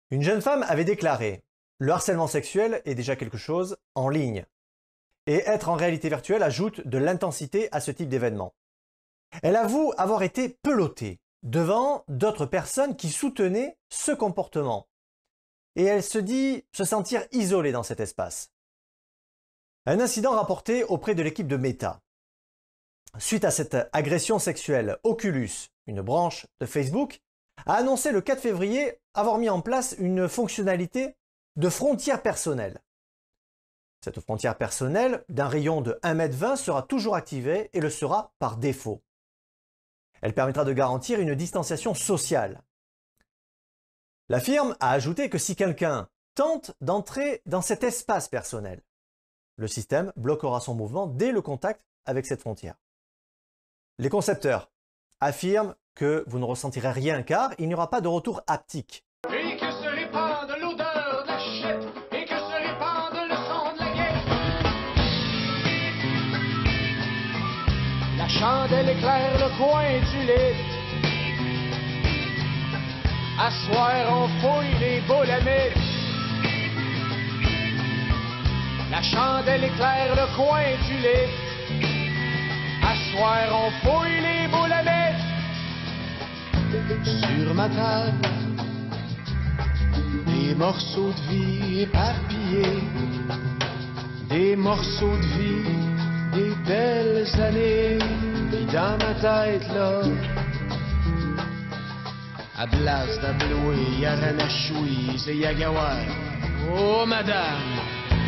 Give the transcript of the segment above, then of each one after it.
Une jeune femme avait déclaré « Le harcèlement sexuel est déjà quelque chose en ligne ». Et être en réalité virtuelle ajoute de l'intensité à ce type d'événement. Elle avoue avoir été peloutée devant d'autres personnes qui soutenaient ce comportement. Et elle se dit se sentir isolée dans cet espace. Un incident rapporté auprès de l'équipe de Meta. Suite à cette agression sexuelle, Oculus, une branche de Facebook, a annoncé le 4 février avoir mis en place une fonctionnalité de frontière personnelle. Cette frontière personnelle d'un rayon de 1,20 m sera toujours activée et le sera par défaut. Elle permettra de garantir une distanciation sociale. La firme a ajouté que si quelqu'un tente d'entrer dans cet espace personnel, le système bloquera son mouvement dès le contact avec cette frontière. Les concepteurs affirment que vous ne ressentirez rien car il n'y aura pas de retour haptique. Et que se répande l'odeur de la shit, et que se répande le son de la guerre. La chandelle éclaire le coin du lit. À soir on fouille les boules à mythe. La chandelle éclaire le coin du lit. À soir on fouille les boules à mythe. Sur ma table, des morceaux de vie éparpillés, des morceaux de vie, des belles années. Puis dans ma tête là, à Blas d'Abloué, y'a Ranachouise et Yagawar. Oh madame!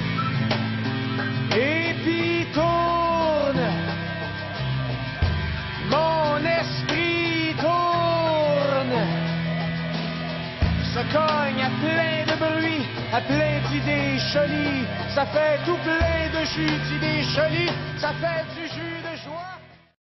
Et puis tourne, mon esprit tourne, se cogne à plein de bruit, à plein d'idées jolies, ça fait tout plein de jus d'idées jolies, ça fait du